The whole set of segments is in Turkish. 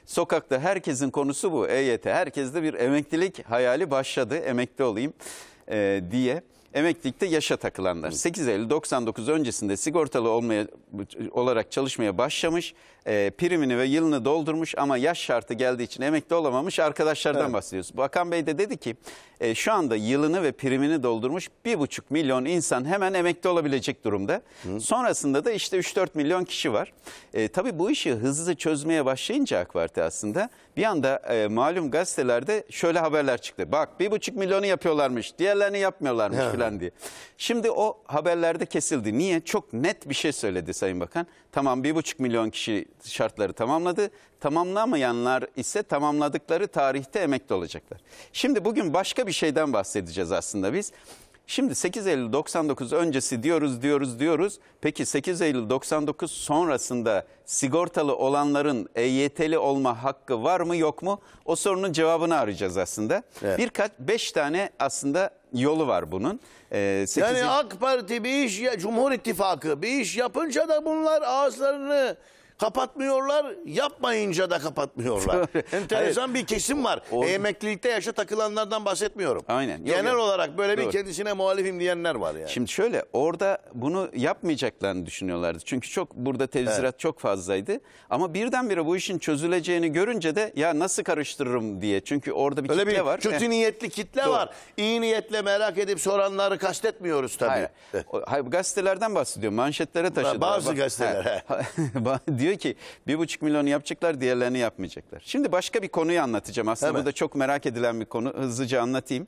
Sokakta herkesin konusu bu. EYT. Herkeste bir emeklilik hayali başladı. Emekli olayım diye. Emeklilikte yaşa takılanlar. 8 Eylül 99 öncesinde sigortalı olarak çalışmaya başlamış. Primini ve yılını doldurmuş ama yaş şartı geldiği için emekli olamamış arkadaşlardan bahsediyoruz. Bakan Bey de dedi ki şu anda yılını ve primini doldurmuş 1,5 milyon insan hemen emekli olabilecek durumda. Sonrasında da işte 3-4 milyon kişi var. Tabii bu işi hızlı çözmeye başlayınca AK Parti aslında bir anda malum gazetelerde şöyle haberler çıktı. Bak 1,5 milyonu yapıyorlarmış, diğerlerini yapmıyorlarmış falan diye. Şimdi o haberlerde kesildi. Niye? Çok net bir şey söyledi Sayın Bakan. Tamam 1,5 milyon kişi şartları tamamladı. Tamamlamayanlar ise tamamladıkları tarihte emekli olacaklar. Şimdi bugün başka bir şeyden bahsedeceğiz aslında biz. Şimdi 8 Eylül 99 öncesi diyoruz. Peki 8 Eylül 99 sonrasında sigortalı olanların EYT'li olma hakkı var mı yok mu? O sorunun cevabını arayacağız aslında. Evet. 5 tane aslında yolu var bunun. Yani AK Parti bir iş, Cumhur İttifakı bir iş yapınca da bunlar ağızlarını kapatmıyorlar, yapmayınca da kapatmıyorlar. Enteresan bir kesim var. Emeklilikte yaşa takılanlardan bahsetmiyorum. Aynen. Genel olarak böyle bir kendisine muhalifim diyenler var yani. Şimdi şöyle, orada bunu yapmayacaklarını düşünüyorlardı. Çünkü burada tevzirat çok fazlaydı. Ama birdenbire bu işin çözüleceğini görünce de ya nasıl karıştırırım diye. Çünkü orada bir kitle var. Kötü niyetli kitle var. İyi niyetle merak edip soranları kastetmiyoruz tabii. Hayır, gazetelerden bahsediyorum. Manşetlere taşıdılar. Bazı gazeteler. Diyor ki 1,5 milyonu yapacaklar, diğerlerini yapmayacaklar. Şimdi başka bir konuyu anlatacağım. Aslında bu da çok merak edilen bir konu. Hızlıca anlatayım.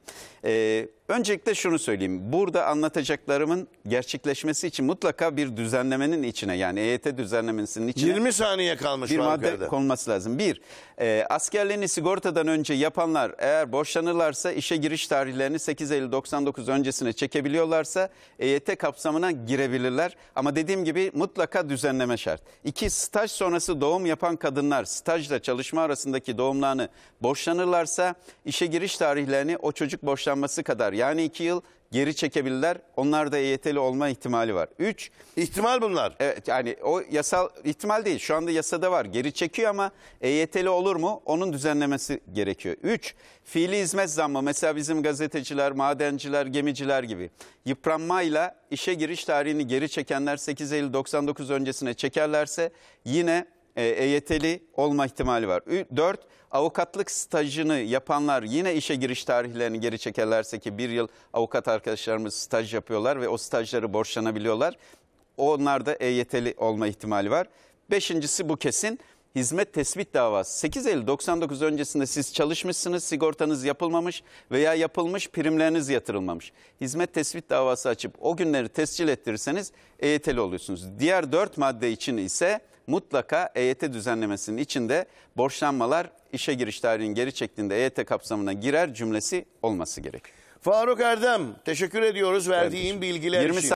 Öncelikle şunu söyleyeyim. Burada anlatacaklarımın gerçekleşmesi için mutlaka bir düzenlemenin içine, yani EYT düzenlemesinin içine 20 saniye kalmış bir madde konulması lazım. Askerliğini sigortadan önce yapanlar eğer borçlanırlarsa işe giriş tarihlerini 8 Eylül 99 öncesine çekebiliyorlarsa EYT kapsamına girebilirler. Ama dediğim gibi mutlaka düzenleme şart. 2. Staj sonrası doğum yapan kadınlar stajla çalışma arasındaki doğumlarını borçlanırlarsa işe giriş tarihlerini o çocuk borçlanması kadar, yani 2 yıl geri çekebilirler. Onlar da EYT'li olma ihtimali var. 3. İhtimal bunlar. Evet, yani o yasal ihtimal değil. Şu anda yasada var. Geri çekiyor ama EYT'li olur mu? Onun düzenlemesi gerekiyor. 3. Fiili hizmet zammı. Mesela bizim gazeteciler, madenciler, gemiciler gibi. Yıpranmayla işe giriş tarihini geri çekenler 8 Eylül 99 öncesine çekerlerse yine EYT'li olma ihtimali var. 4. Avukatlık stajını yapanlar yine işe giriş tarihlerini geri çekerlerse, ki 1 yıl avukat arkadaşlarımız staj yapıyorlar ve o stajları borçlanabiliyorlar. Onlar da EYT'li olma ihtimali var. 5.'si bu kesin. Hizmet tespit davası. 8 Eylül 99 öncesinde siz çalışmışsınız, sigortanız yapılmamış veya yapılmış, primleriniz yatırılmamış. Hizmet tespit davası açıp o günleri tescil ettirirseniz EYT'li oluyorsunuz. Diğer 4 madde için ise mutlaka EYT düzenlemesinin içinde borçlanmalar işe giriş tarihini geri çektiğinde EYT kapsamına girer cümlesi olması gerek. Faruk Erdem, teşekkür ediyoruz verdiğin bilgiler için.